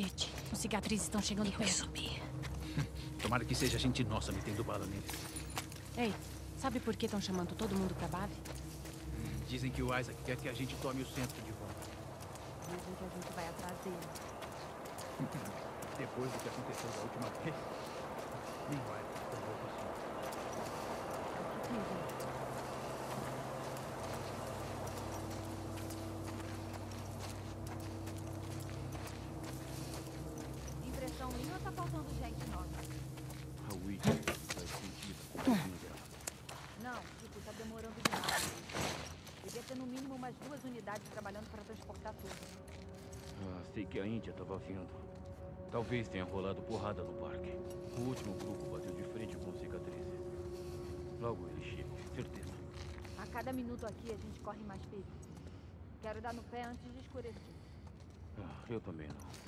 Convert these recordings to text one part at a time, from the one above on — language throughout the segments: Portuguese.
Cacete, os cicatrizes estão chegando perto. Subir. Tomara que seja gente nossa metendo bala neles. Ei, sabe por que estão chamando todo mundo pra base? Dizem que o Isaac quer que a gente tome o centro de volta. Dizem que a gente vai atrás dele. Depois do que aconteceu da última vez, nem vai tão louco assim. O que dizem? Impressão minha ou tá faltando gente nova? A Weed faz sentido com o caminho dela. Não, tipo, tá demorando demais. Devia ter no mínimo umas 2 unidades trabalhando para transportar tudo. Sei que a Índia estava vindo. Talvez tenha rolado porrada no parque. O último grupo bateu de frente com cicatrizes. Logo eles chegam, certeza. A cada minuto aqui a gente corre mais perigo. Quero dar no pé antes de escurecer. Eu também não.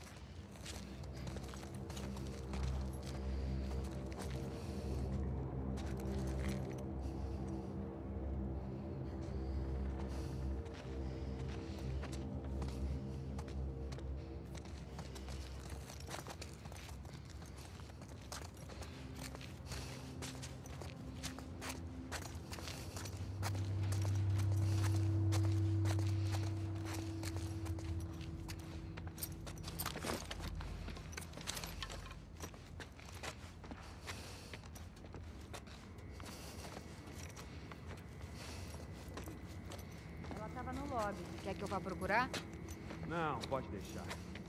Ela tava no lobby. Quer que eu vá procurar? Não, pode deixar.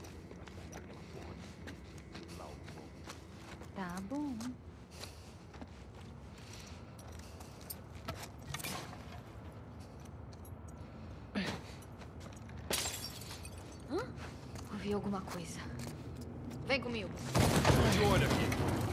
Tá bom. Ouvi alguma coisa. Vem comigo. De olho aqui.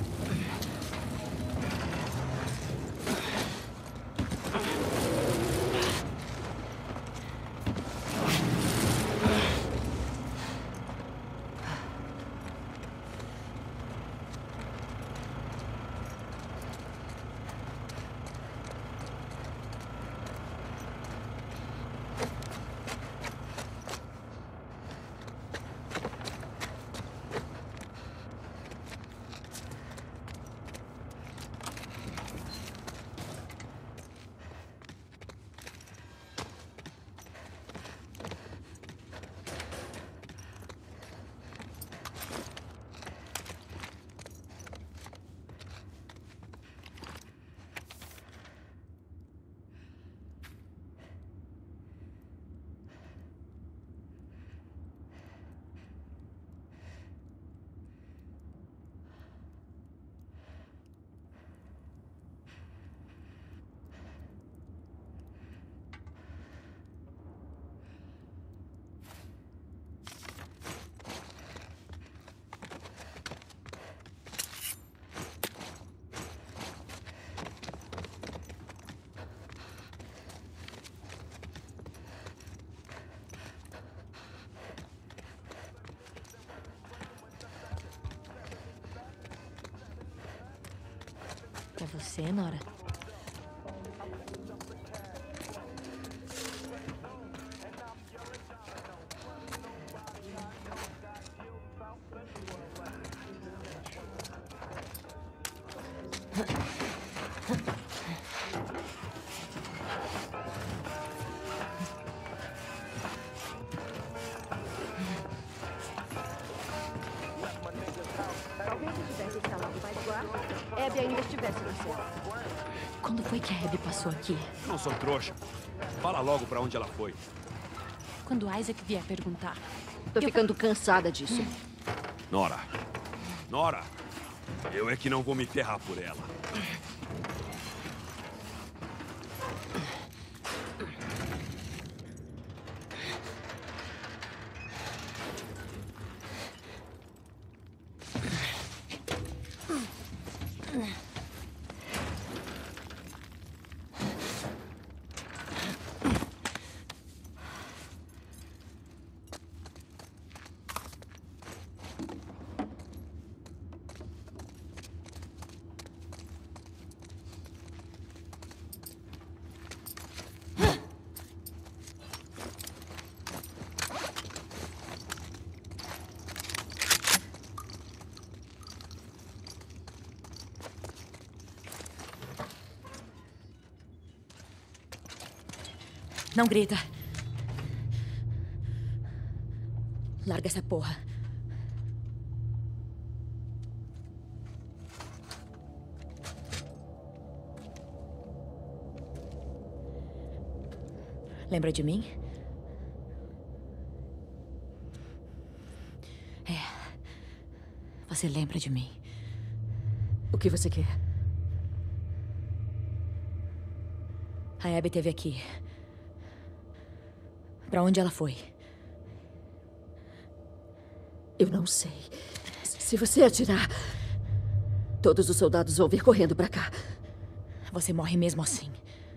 É você, Nora? Talvez se tivesse instalado mais guarda, Abby ainda estivesse no centro. Quando foi que a Abby passou aqui? Eu não sou trouxa. Fala logo pra onde ela foi. Quando Isaac vier perguntar. Tô ficando cansada disso. Nora. Nora. Eu é que não vou me ferrar por ela. Não grita. Larga essa porra. Lembra de mim? É. Você lembra de mim. O que você quer? A Abby esteve aqui. Pra onde ela foi? Eu não sei. Se você atirar, todos os soldados vão vir correndo pra cá. Você morre mesmo assim.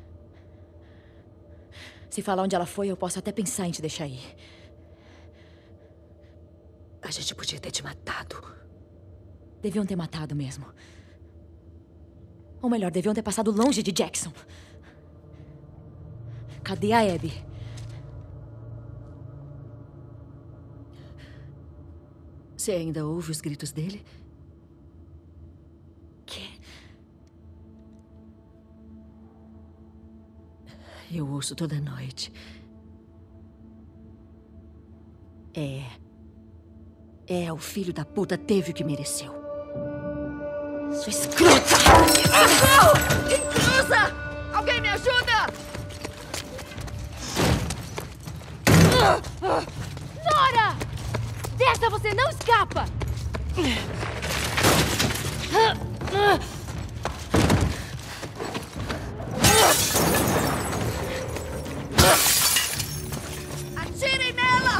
Se falar onde ela foi, eu posso até pensar em te deixar ir. A gente podia ter te matado. Deviam ter matado mesmo. Ou melhor, deviam ter passado longe de Jackson. Cadê a Abby? Você ainda ouve os gritos dele? Que? Eu ouço toda noite. O filho da puta teve o que mereceu. Sua escrota! Intrusa! Alguém me ajuda! Nora! Dessa você não escapa! Atirem nela!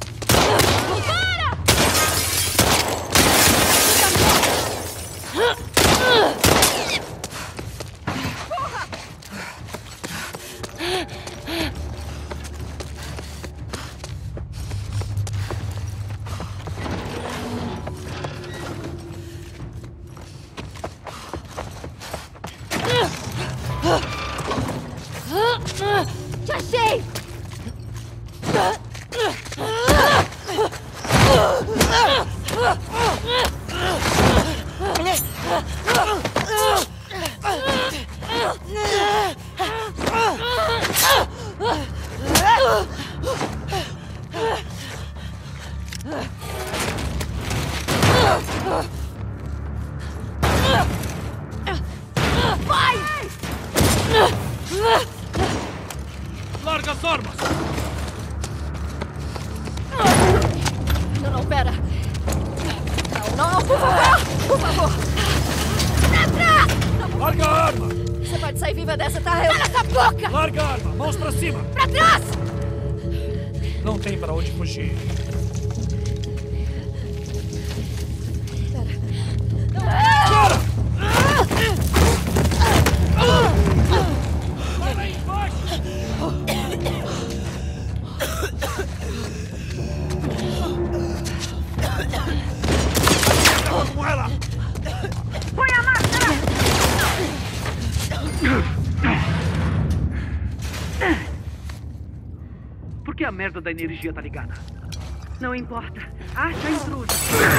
Te achei! Larga as armas! Não, pera! Não, por favor! Por favor! Larga a arma! Você pode sair viva dessa, tá? Cala essa boca! Larga a arma! Mãos pra cima! Pra trás! Não tem pra onde fugir. Para! Vai lá embaixo! Acaba com ela! Põe a máscara! Por que a merda da energia tá ligada? Não importa. Acha a intrusa.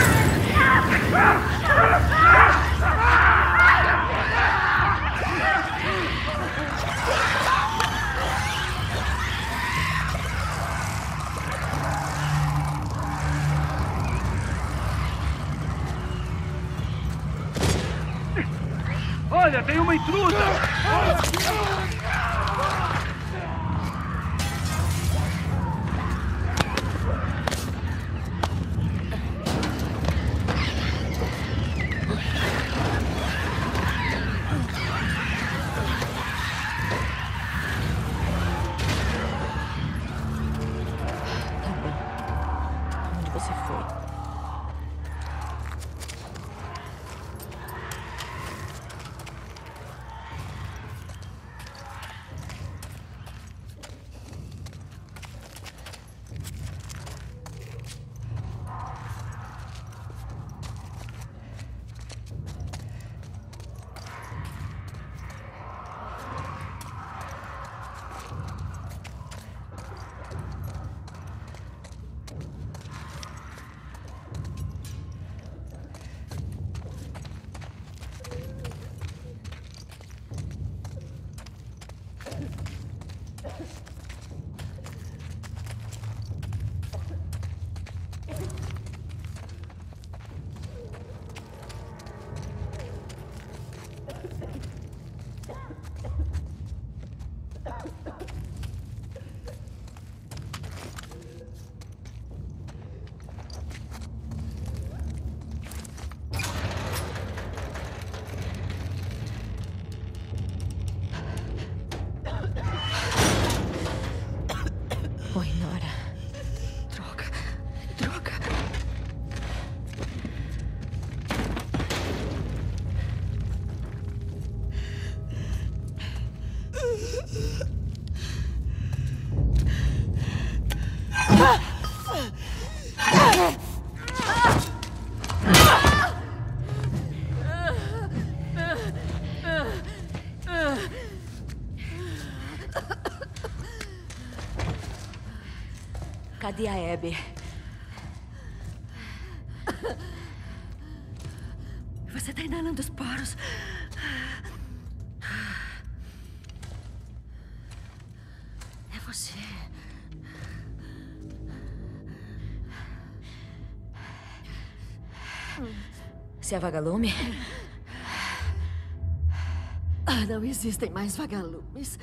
Olha, tem uma intrusa! Onde você foi? Cadê a Abby? Você tá inalando os poros. É você. Você é vagalume? Não existem mais vagalumes.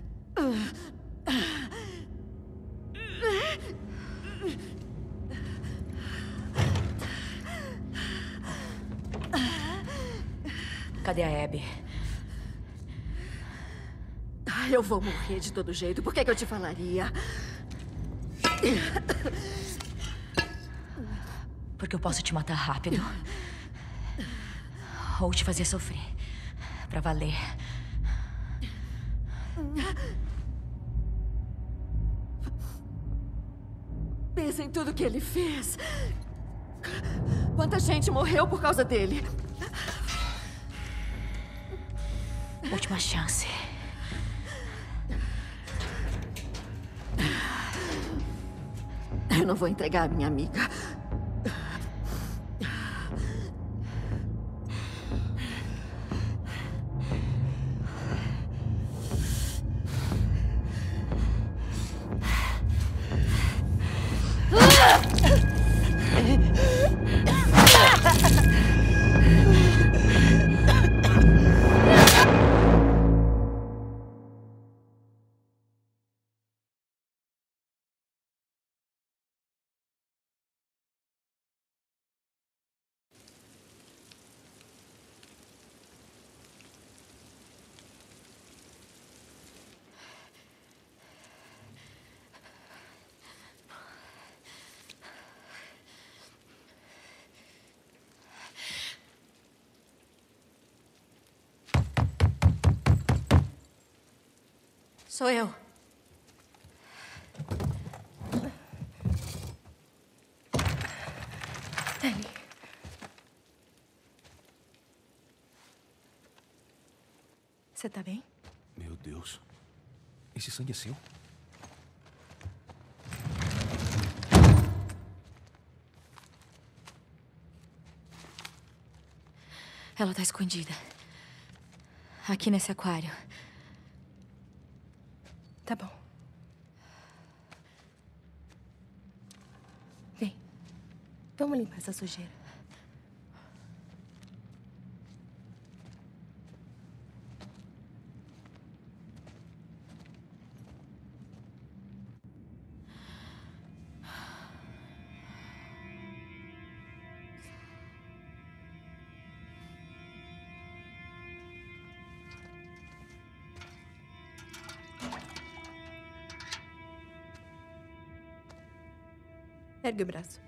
Cadê a Abby? Eu vou morrer de todo jeito. Por que eu te falaria? Porque eu posso te matar rápido. Ou te fazer sofrer. Pra valer. Pensa em tudo que ele fez. Quanta gente morreu por causa dele. Última chance. Eu não vou entregar a minha amiga. Sou eu. Dani. Você tá bem? Meu Deus. Esse sangue é seu? Ela tá escondida. Aqui nesse aquário. Tá bom. Vem. Vamos limpar essa sujeira. Ergue o braço.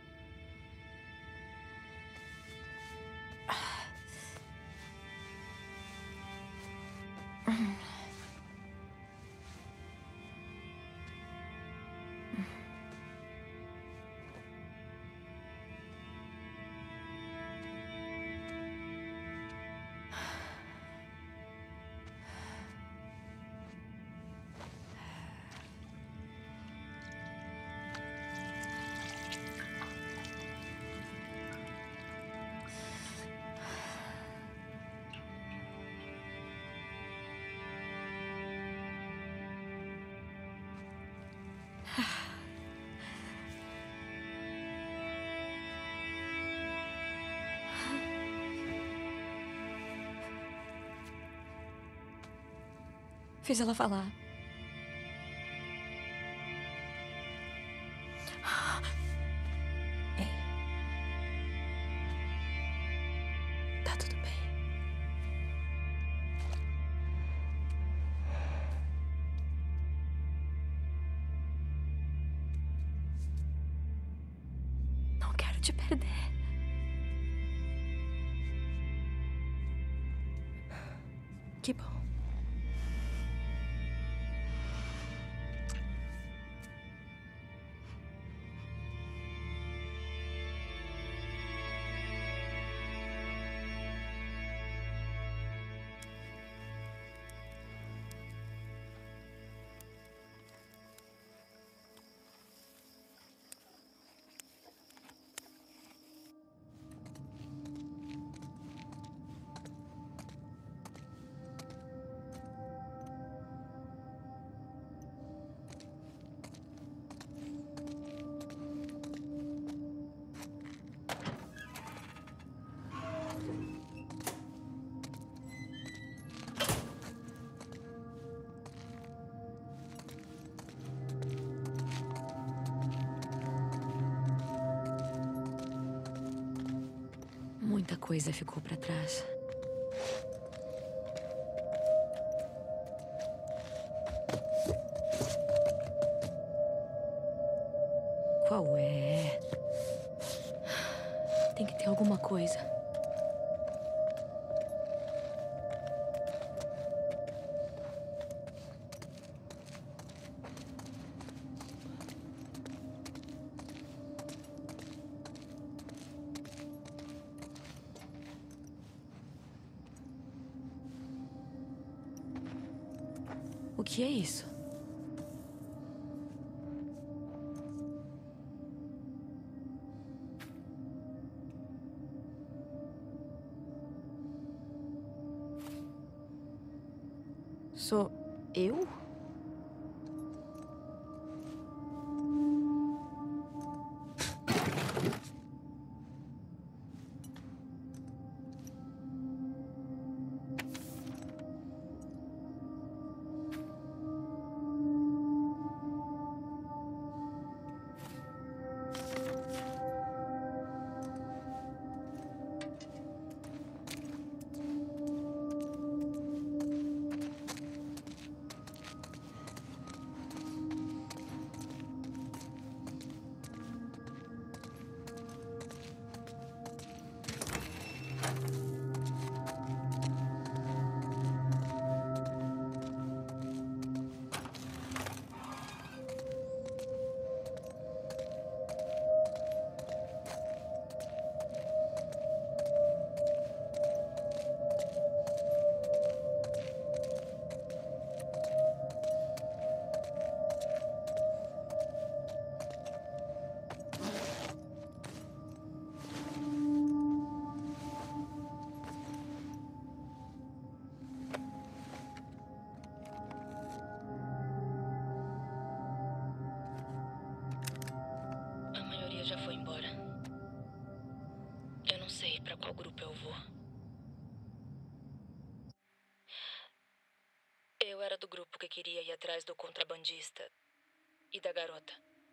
Fiz ela falar. Ei. Tá tudo bem. Não quero te perder. Que bom. Muita coisa ficou pra trás. Qual é? Tem que ter alguma coisa. O que é isso? Sou eu? A maioria já foi embora. Eu não sei pra qual grupo eu vou. Eu era do grupo que queria ir atrás do contrabandista e da garota.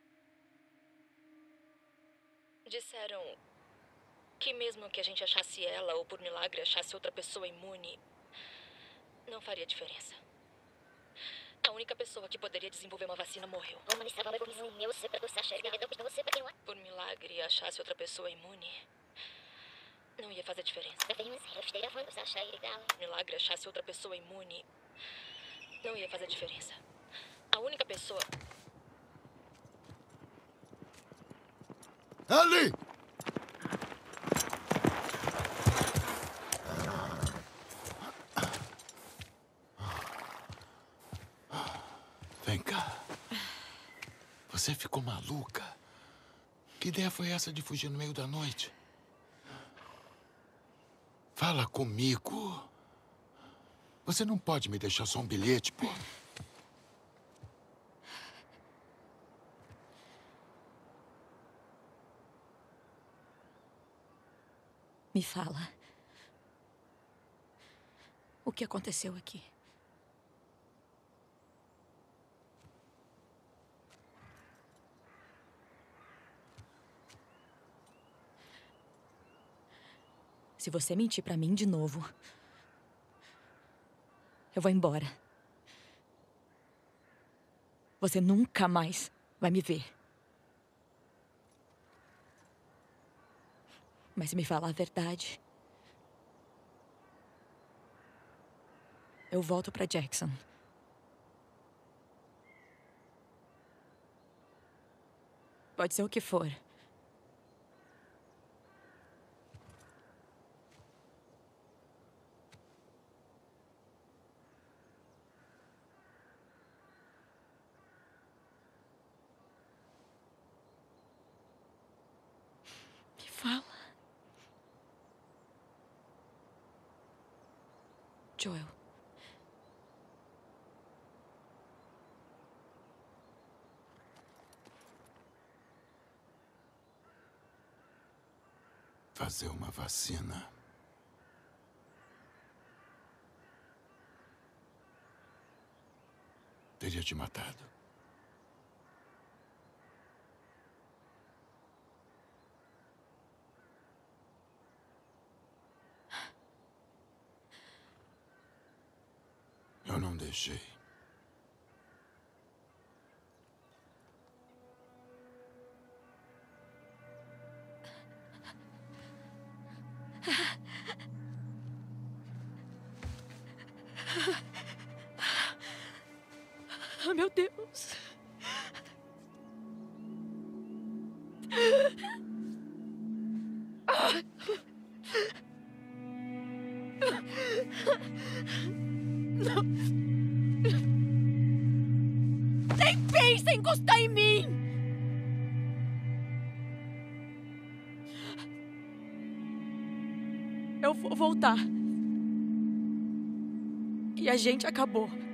Disseram que mesmo que a gente achasse ela ou por milagre achasse outra pessoa imune, não faria diferença. A única pessoa que poderia desenvolver uma vacina morreu. Por milagre achasse outra pessoa imune, não ia fazer diferença. Por milagre achasse outra pessoa imune, não ia fazer diferença. A única pessoa... Ali! Vem cá. Você ficou maluca? Que ideia foi essa de fugir no meio da noite? Fala comigo. Você não pode me deixar só um bilhete, pô. Me fala. O que aconteceu aqui? Se você mentir pra mim de novo, eu vou embora. Você nunca mais vai me ver. Mas se me falar a verdade, eu volto pra Jackson. Pode ser o que for. Me fala. Joel. Fazer uma vacina. Teria te matado. Eu não deixei. Oh, meu Deus. Não. Nem pensa em encostar em mim! Eu vou voltar. E a gente acabou.